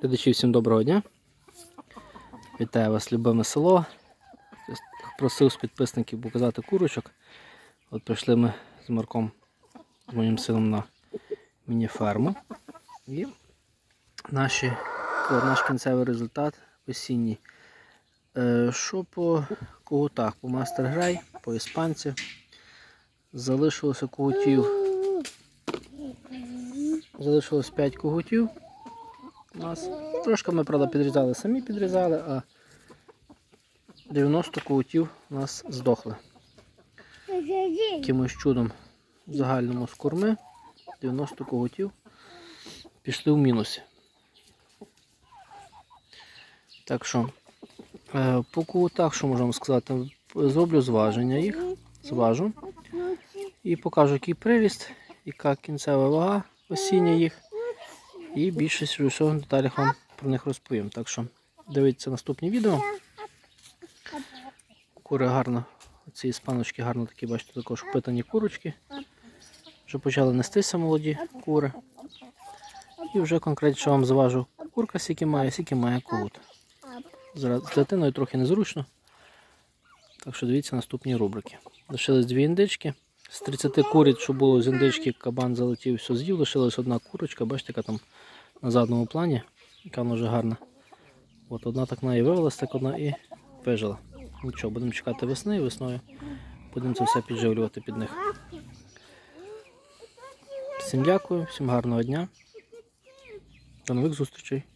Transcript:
Глядачі, всім доброго дня. Вітаю вас, любиме село. Просив з підписників показати курочок. От прийшли ми з Марком, з моїм сином, на міні-ферму. І наш кінцевий результат осінній. Що по когутах? По Мастер Грей, по іспанці. Залишилося когутів. Залишилось 5 когутів. У нас трошки ми, правда, підрізали, самі підрізали, а 90 когутів у нас здохли. Якимось чудом в загальному з корми 90 когутів пішли в мінусі. Так що, по когутах, що можемо сказати, зроблю зваження їх, зважу і покажу, який приріст, яка кінцева вага осіння їх. І більшість в деталях вам про них розповім. Так що дивіться наступні відео. Кури гарно, ці іспаночки гарно такі, бачите, також впитані курочки. Вже почали нестися молоді кури. І вже конкретно вам заважу курка, скільки має когут. З дитиною трохи незручно. Так що дивіться наступні рубрики. Лишились 2 індички. З 30 куриць, що було з індички, кабан залетів, все з'їв. Лишилась одна курочка, бачите, яка там на задному плані, яка вона вже гарна. От одна так на і вивелась, так одна і вижила. Нічого, будемо чекати весни, і весною будемо це все підживлювати під них. Всім дякую, всім гарного дня. До нових зустрічей.